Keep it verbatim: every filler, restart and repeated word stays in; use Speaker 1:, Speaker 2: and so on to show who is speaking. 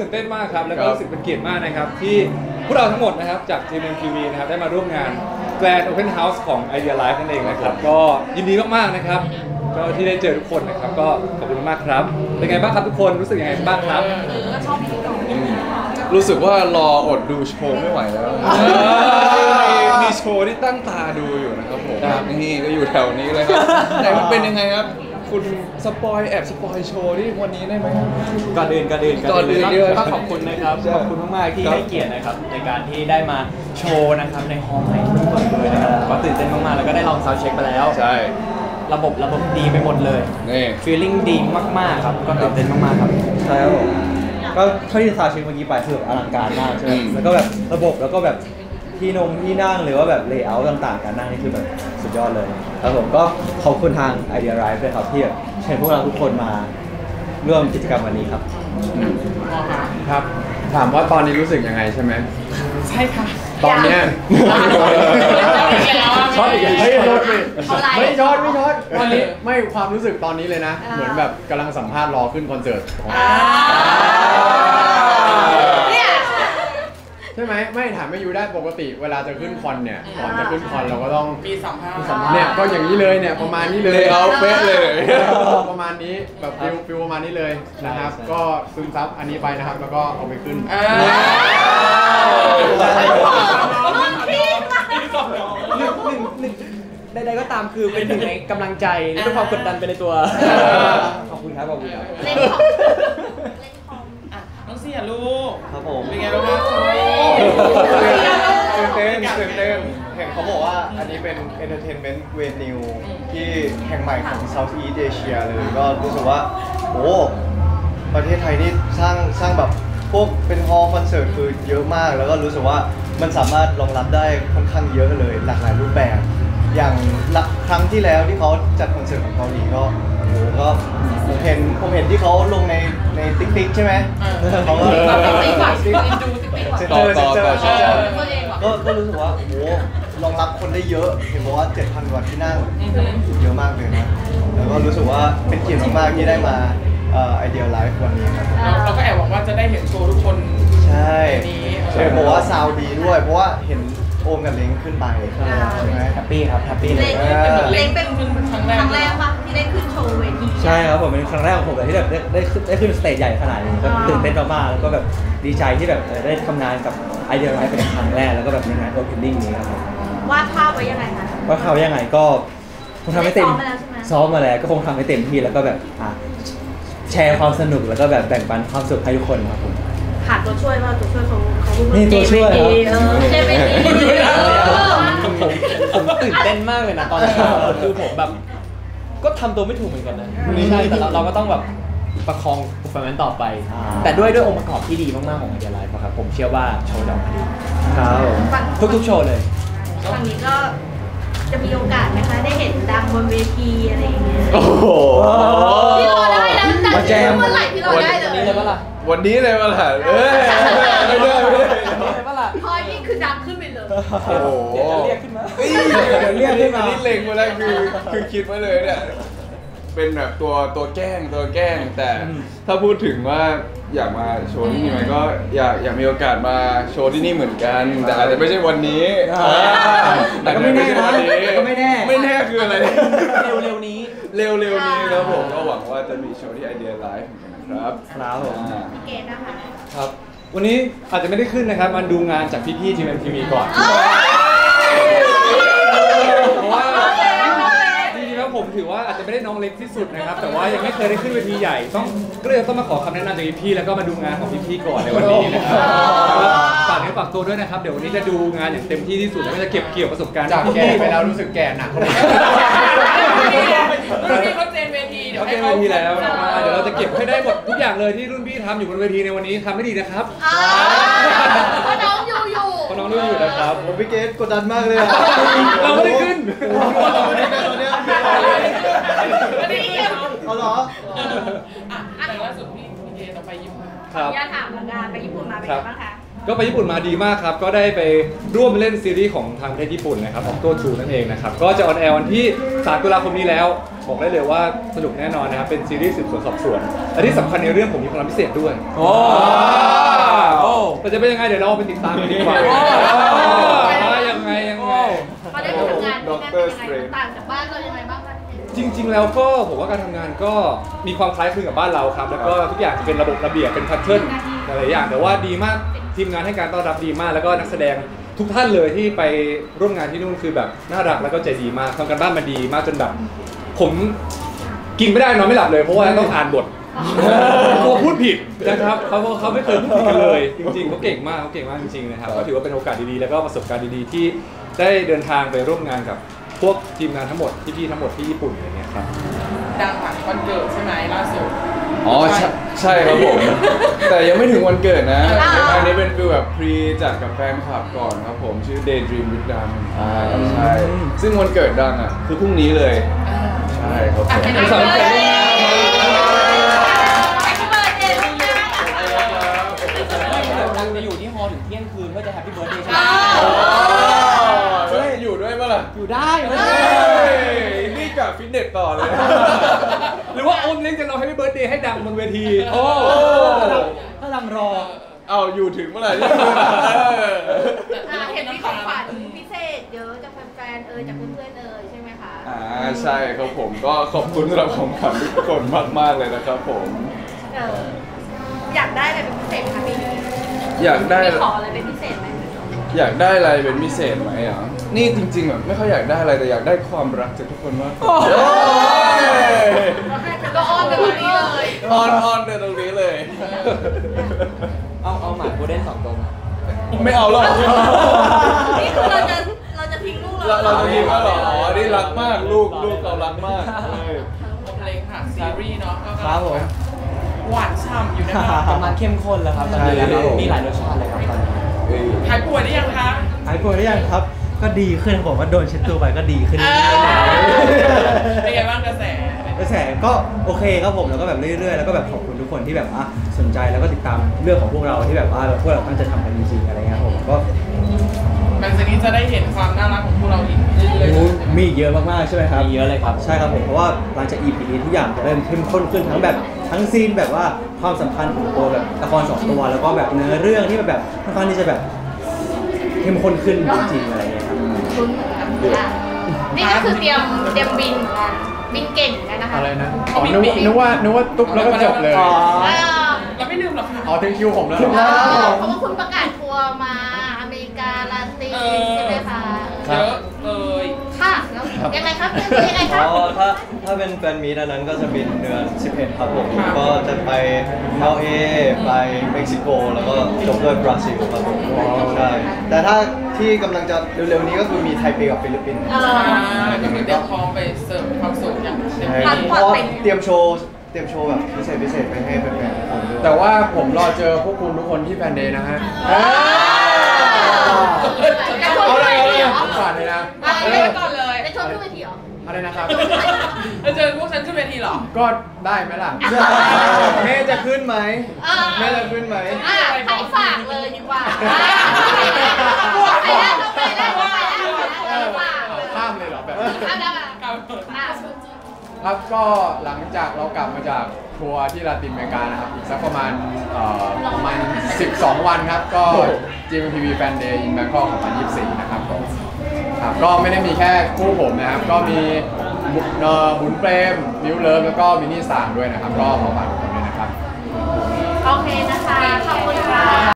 Speaker 1: นเต้นมากครับแล้วก็รู้สึกเป็นเกียรติมากนะครับที่พวกเราทั้งหมดนะครับจากทีม เอ็ม ที วี นะครับได้มาร่วมงาน Grand Open House ของ Idea Life นั่นเองนะครับก็ยินดีมากๆนะครับก็ที่ได้เจอทุกคนนะครับก็ขอบคุณมากครับเป็นไงบ้างครับทุกคนรู้สึกยังไงบ้างครับ
Speaker 2: รู้สึกว่ารออดดูโชว์ไม่ไหวแล้วมีโชว์ที่ตั้งตาดูอยู่นะครับผมนี่ก็อยู่แถวนี้เลยครับแต่มันเป็นยังไงครับคุณสปอยแอบสปอยโชว์ที่วันนี้ได้ไหม
Speaker 3: ก่อนอื่นก่อนอื่น
Speaker 2: ก่อนอื่น
Speaker 3: ก็ขอบคุณนะครับขอบคุณมากๆที่ให้เกียรตินะครับในการที่ได้มาโชว์นะครับในฮอลล์ใหม่ทุกคนเลยนะครับก็ตื่นเต้นมากๆแล้วก็ได้ลองซาวด์เช็คไปแล้ว
Speaker 2: ใช่
Speaker 3: ระบบระบบดีไปหมดเลย
Speaker 2: นี่
Speaker 3: ฟีลลิ่งดีมากๆครับก็ตื่นเต้นมากๆครับ
Speaker 4: ใช่ครับผมก็เท่าที่ซาวด์เช็คเมื่อกี้ไปคือแบบอลังการมากใช่ไหมแล้วก็แบบระบบแล้วก็แบบที่นงที่นั่งหรือว่าแบบเลเยอร์ต่างๆการนั่งนี่คือแบบสุดยอดเลยครับผมก็ขอบคุณทาง Idea Life ด้วยครับที่เชิญพวกเราทุกคนมาร่วมกิจกรรมวันนี้ครับ
Speaker 2: ครับถามว่าตอนนี้รู้สึกยังไงใช่ไหม
Speaker 5: ใช่ค่ะ
Speaker 2: ตอนเนี้ย
Speaker 5: ช็อตอีกแล้ว
Speaker 2: เฮ้ยช็อตไม่ไม่ช็อตไม่ช็อต
Speaker 5: ตอนนี้
Speaker 2: ไม่ความรู้สึกตอนนี้เลยนะเหมือนแบบกำลังสัมภาษณ์รอขึ้นคอนเสิร์ตใช่ไหมไม่ถามไม่ยูได้ปกติเวลาจะขึ้นคอนเนี่ยก่อนจะขึ้นคอนเราก็ต้อง
Speaker 5: มีสัมภาษณ์
Speaker 2: เนี่ยก็อย่างนี้เลยเนี่ยประมาณนี้เลยเอาเป๊ะเลยประมาณนี้แบบฟิลฟิลประมาณนี้เลยนะครับก็ซึมซับอันนี้ไปนะครับแล้วก็เอาไปขึ้น
Speaker 3: ใดๆก็ตามคือเป็นหนึ่งในกำลังใจและเป็นความกดดันไปในตัวขอบคุณครับขอบคุณครับ
Speaker 5: เล่นของเล่นของอ่ะน้องเสี่ยลูก
Speaker 4: ครับผม
Speaker 5: เป็นไงบ้างครับ
Speaker 6: ตื่นเต้นตื่นเต้นเห็นเขาบอกว่าอันนี้เป็น entertainment venue ที่แห่งใหม่ของ Southeast Asia เลยก็รู้สึกว่าโอ้ประเทศไทยนี่สร้างสร้างแบบพวกเป็นฮอลล์คอนเสิร์ตคือเยอะมากแล้วก็รู้สึกว่ามันสามารถรองรับได้ค่อนข้างเยอะเลยหลากหลายรูปแบบอย่างครั้งที่แล้วที่เขาจัดคอนเสิร์ตของเกาหลีก็โอ้ก็ผมเห็นผมเห็นที่เขาลงในในติ๊กติ๊กใช่ไหมเขาก็
Speaker 5: ติ๊กติ๊กดูติ๊กติ๊ก
Speaker 6: เจอเจอเจอก็ก็รู้สึกว่าโอ้รองรับคนได้เยอะเห็นบอกว่า เจ็ดพัน กว่าที่นั่งเยอะมากเลยนะแล้วก็รู้สึกว่าเป็นเกียรติมากๆที่ได้มาไอเดียไลฟ์วันนี้ครับ
Speaker 5: เราก็แอบหวังว่าจะได้เห็นโชว์ทุกคน
Speaker 6: ใช่ใช่บอกว่าซาวดีด้วยเพราะว่าเห็นโอมกับเล้งขึ้นไปใช่ไหม
Speaker 3: แฮปปี้ครับแฮปปี้เลย
Speaker 5: เล้งเป็นครั้งแรกครั้งแรกป่ะที่ได้ขึ้นโชว์เวที
Speaker 4: ใช่ครับผมเป็นครั้งแรกของผมเลยที่แบบได้ได้ได้ขึ้นสเตจใหญ่ขนาดนี้ก็ตื่นเต้นมากๆแล้วก็แบบดีใจที่แบบได้ทำงานกับไอเดียไลฟ์เป็นครั้งแรกแล้วก็แบบในงานโอเพนนิ่งนี้ครับผม
Speaker 5: วาดภาพไว้ยังไงคะ
Speaker 4: วาดภาพยังไงก็คงทำให้เต็มซ้อมมาแล้วก็คงทำให้เต็มที่แล้วก็แบบแชร์ความสนุกแล้วก็แบบแบ่งปันความสุขให้ทุกคนครับผม
Speaker 5: ขาดตัวช่วยว่าตัวช่วยเขาเขาพูด
Speaker 4: นี่ตัวช่วยครับ
Speaker 5: เจเมดี
Speaker 3: ผมผมตื่นเต้นมากเลยนะตอนนี้คือผมแบบก็ทำตัวไม่ถูกเหมือนกันนะใช่แต่เราเราก็ต้องแบบประคองเปอร์ฟอร์แมนซ์ต่อไปแต่ด้วยด้วยองค์ประกอบที่ดีมากๆของไอเดียไลฟ์ครับผมเชื่อว่าโชว์จะออกมาดีครับทุกๆโชว์เลย
Speaker 5: ฝั่งนี้ก็จะมีโอกาสไหมคะได้เห็นดังบนเวทีอะไรอย่างเงี้ย
Speaker 2: โอ้โห
Speaker 5: ที่รอได้แล้วแต่ที่เมื่อไหร่ที่รอได้เลย
Speaker 3: วันนี้เลยปะล่ะ
Speaker 2: วันนี้เลยปะล่ะเอ้ยไม่ได้ไม่ได้
Speaker 3: ปะล่ะ
Speaker 5: พอยิ่งคือดังขึ้นไปเลย
Speaker 2: โอ้โห
Speaker 3: เดี๋ยวเรียกขึ้นมา
Speaker 2: เดี๋ยวเรียกขึ้นมานี่เล็งมาแล้วคือคือคิดไว้เลยเนี่ยเป็นแบบตัวตัวแกล้งตัวแกล้งแต่ถ้าพูดถึงว่าอยากมาโชว์ที่นี่ไหมก็อยากอยากมีโอกาสมาโชว์ที่นี่เหมือนกันแต่อาจจะไม่ใช่วันนี้
Speaker 4: แต่ก็ไม่แน่นะก็ไม่แน่
Speaker 2: ไม่แน่คืออะไร
Speaker 3: เร็วๆนี้
Speaker 2: เร็วๆนี้ครับผมก็หวังว่าจะมีโชว์ที่ไอเดียไลฟ์ครับ
Speaker 4: ครับผม
Speaker 5: พี่เกดนะคะ
Speaker 1: ครับวันนี้อาจจะไม่ได้ขึ้นนะครับมาดูงานจากพี่ๆทีม เอ็ม ที วี ก่อนเพราะว่าจริงๆแล้วผมถือว่าอาจจะไม่ได้น้องเล็กที่สุดนะครับแต่ว่ายังไม่เคยได้ขึ้นเวทีใหญ่ต้องก็เลยต้องมาขอคำแนะนำจากพี่ๆแล้วก็มาดูงานของพี่ๆก่อนในวันนี้นะครับฝากเนื้อฝากตัวด้วยนะครับเดี๋ยววันนี้จะดูงานอย่างเต็มที่ที่สุดแล้วก็จะเก็บเกี่ยวประสบการณ์
Speaker 2: จากแก่ไปแล้วรู้สึกแก่หนักเลย
Speaker 5: รุ่นพี่เขาเจนเวทีเดี๋ยวให้เขา
Speaker 1: เจนเวทีแล้วเดี๋ยวเราจะเก็บให้ได้หมดทุกอย่างเลยที่รุ่นพี่ทำอยู่บนเวทีในวันนี้ทำให้ดีนะครับ
Speaker 5: เพราะน้องอยู่อยู่
Speaker 1: เพราะน้องรู้อยู่นะครับ
Speaker 6: ผมพี่เกดกดดันมากเลย
Speaker 1: เราไม่ได้ขึ้น
Speaker 6: เราไม่ได้ขึ้นตอนนี้
Speaker 5: ไม่ได้ขึ้น
Speaker 6: เอาเหรอ
Speaker 5: อ่ะแต่ล่าสุดพี่พี่เกดเราไปญี่ปุ่น
Speaker 1: ครับ
Speaker 5: ย่าถามงานไปญี่ปุ่นมาเป็นไงบ้างคะ
Speaker 1: ก็ไปญี่ปุ่นมาดีมากครับก็ได้ไปร่วมเล่นซีรีส์ของทางประเทศญี่ปุ่นนะครับของตัวทูนั่นเองนะครับก็จะออนแอร์วันที่สามตุลาคมนี้แล้วบอกได้เลยว่าสนุกแน่นอนนะครับเป็นซีรีส์สืบสวนสอบสวนและที่สำคัญในเรื่องผมมีพลังพิเศษด้วยโอ้โอ้แต่จะเป็นยังไงเดี๋ยวเราไปติดตามกันดีกว่าว่ายังไงยังไง
Speaker 5: เขาได้ไปทำงานที่นั่นเป็นยังไงต่างจากบ้านเรายังไงบ้างคะ
Speaker 1: จริงๆแล้วก็ผมว่าการทำงานก็มีความคล้ายคลึงกับบ้านเราครับแล้วก็ทุกอย่างจะเป็นระบบระเบียบเป็นแพทเทิร์นหลายๆอย่างแต่ว่าดีมากทีมงานให้การต้อนรับดีมากแล้วก็นักแสดงทุกท่านเลยที่ไปร่วมงานที่นู่นคือแบบน่ารักแล้วก็ใจดีมากทำกันบ้านมาดีมากจนแบบผมกินไม่ได้นอนไม่หลับเลยเพราะว่าต้องอ่านบทกลัวพูดผิดนะครับเขาเขาไม่เคยพูดผิดกันเลยจริงๆเขาเก่งมากเขาเก่งมากจริงๆนะครับก็ถือว่าเป็นโอกาสดีๆแล้วก็ประสบการณ์ดีๆที่ได้เดินทางไปร่วมงานกับพวกทีมงานทั้งหมดพี่ๆทั้งหมดที่ญี่ปุ่นอะไรเงี้ยครับ
Speaker 7: ดังผ่านวันเกิดใช่ไหมล่าสุด
Speaker 2: อ๋อใช่ใช่ครับผมแต่ยังไม่ถึงวันเกิดนะอันนี้เป็นฟีลแบบพรีจัดกับแฟนคลับก่อนครับผมชื่อ Daydream with ดังใช่ซึ่งวันเกิดดังอ่ะคือพรุ่งนี้เลยใช่ครับผม
Speaker 5: เป็นสองเดือน
Speaker 3: ดังจะอยู่ที่ฮอถึงเที่ยงคืนเพื่อจะแฮปปี้เบิร์ดเดย์ใช่ไหม
Speaker 2: อยู่ด้วยป่ะล่ะ
Speaker 3: อยู่ได้
Speaker 2: นี่กับฟิตเนสต่อเลย
Speaker 1: หรือว่าอมเล้งจะเราให้เบิร์ดเดย์ให้ดังบนเวทีโอ้
Speaker 4: ถ้าดังรอ
Speaker 2: เอาอยู่ถึงเมื่อไหร่นี่
Speaker 5: เห็นมีของขวัญพิเศษเยอะจากแฟนๆเออจากเพื่อนๆเออใช่ไหมคะ
Speaker 2: อ่าใช่ครับผมก็ขอบคุณสำหรับของขวัญทุกคนมากๆเลยนะครับผม
Speaker 5: เอออยากได้อะไรเป็นพิเศษคะปีนี้
Speaker 2: อยากได้
Speaker 5: ขออะไรเป็นพิเศษไหม
Speaker 2: อยากได้อะไรเป็นพิเศษไหมอ่ะนี่จริงๆแบบไม่ค่อยอยากได้อะไรแต่อยากได้ความรักจากทุกคนมากกว่า
Speaker 5: ก็อ้อนไปตรงนี้เลย
Speaker 2: อ้อนอ้อนไปตรงนี้เลย
Speaker 3: เอาเอาหมาโกลเด้นสองตัว
Speaker 2: ไม่เอาหรอก
Speaker 5: นี่คือเราจะเราจะทิ้งลูกเรา
Speaker 2: เราจะทิ้งเขาหรออ๋อนี่รักมากลูกลูกเรารักมาก
Speaker 7: ผมเล็งค่ะซีรีส์เนาะก็
Speaker 3: ครับผม
Speaker 7: หวานฉ่ำอยู่นะคะ
Speaker 3: กำลังเข้มข้นแล้วครับตอนนี้มีหลายรสชาติเลยครับตอนนี้
Speaker 7: หายป่วยได้ยังคะ
Speaker 4: หายป่วยได้ยังครับก็ดีขึ้นผมว่าโดนเช็ดตัวไปก็ดีขึ้น
Speaker 7: เป็นไงบ้างกระแส
Speaker 4: กระแสก็โอเคครับผมแล้วก็แบบเรื่อยๆแล้วก็แบบขอบคุณทุกคนที่แบบอ่ะสนใจแล้วก็ติดตามเรื่องของพวกเราที่แบบว่าพวกเราตั้งใจทำกันจริงๆอะไรเงี้ยผมก็
Speaker 7: หลังจากนี้จะได้เห็นความน่ารักของพวกเราอีกเรื่อย
Speaker 4: ๆมีเยอะมากๆใช่ไหมครับ
Speaker 3: มีเยอะเลยครับ
Speaker 4: ใช่ครับผมเพราะว่าหลังจาก อี พี นี้ทุกอย่างจะเริ่มเข้มข้นขึ้นทั้งแบบทั้งซีนแบบว่าความสัมพันธ์ของตัวแบบละครสองตัวแล้วก็แบบเนื้อเรื่องที่แบบค่อนข้างที่จะแบบเข้มข้นขึ้นจริงๆอะไรเงี้ยครับ
Speaker 5: นี่ก็คือเตรียมเตรียมบินบินเก่งกันนะคะ
Speaker 1: อะไรนะอ๋อนึกนึกว่านึกว่าตุ๊บแล้วก็จบเลย
Speaker 7: เราไม่ลืมหรอกค่ะ
Speaker 1: อ๋อถึงคิวผมแล้ว
Speaker 5: เพราะว่าคุณประกาศทัวร์มาอเมริกาลาตินใช่ไหมคะ
Speaker 7: เยอะเลย
Speaker 5: ค่ะแล้วยังไงครับยังไงครับ
Speaker 6: อ๋อถ้าถ้าเป็นแฟนมีตอันนั้นก็จะบินเดือนสิบเอ็ดครับผมก็จะไป แอล เอ ไปเม็กซิโกแล้วก็จบด้วยบราซิลครับผมใช่แต่ถ้าที่กำลังจะเร็วๆนี้ก็คือมีไทเปกับฟิลิปปินส์
Speaker 7: ก็คือเตรียมพร้อมไปเสิร์ฟความสุขอย่างเต็มที่
Speaker 6: เพราะเตรียมโชว์เตรียมโชว์แบบพิเศษพิเศษไปให้แฟนๆผมด้วย
Speaker 1: แต่ว่าผมรอเจอพวกคุณทุกคนที่แฟนเดย์นะฮะ
Speaker 5: เอาเลย
Speaker 1: เอาก่อนเลยนะ
Speaker 7: เอาเลยก่อนเลย
Speaker 5: จะชวนขึ้นเวทีเหรอ
Speaker 1: อะไรนะครับ
Speaker 7: จะเจอพวกฉันขึ้นเวทีเหรอ
Speaker 1: ก็ได้ไหมล่ะ
Speaker 6: แม่จะขึ้นไหมแม่จะขึ้นไหม
Speaker 5: ให้ฝากเลยดีกว่าไปแล้วไปแล้วไปแล้ว
Speaker 1: ข้ามเลยเหรอแบบ
Speaker 5: ข้ามแล้ว
Speaker 1: ครับก็หลังจากเรากลับมาจากทัวร์ที่ลาตินอเมริกานะครับอีกสักประมาณเอ่อประมาณสิบสองวันครับก็ จี เอ็ม ที วี Fan Day in Bangkok สองพันยี่สิบสี่นะครับครับก็ไม่ได้มีแค่คู่ผมนะครับก็มีบุญเปรมมิวเลิฟแล้วก็มินนี่สามด้วยนะครับก็ขอฝากทุกคนด้วยนะครับ
Speaker 5: โอเคนะคะขอบคุณค่ะ